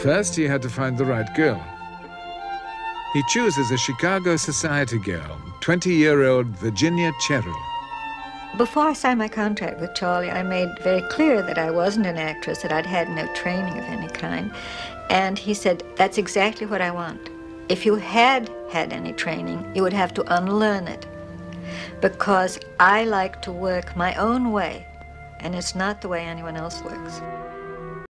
First, he had to find the right girl. He chooses a Chicago society girl, 20-year-old Virginia Cherrill. Before I signed my contract with Charlie, I made very clear that I wasn't an actress, that I'd had no training of any kind. And he said, that's exactly what I want. If you had had any training, you would have to unlearn it. Because I like to work my own way, and it's not the way anyone else works.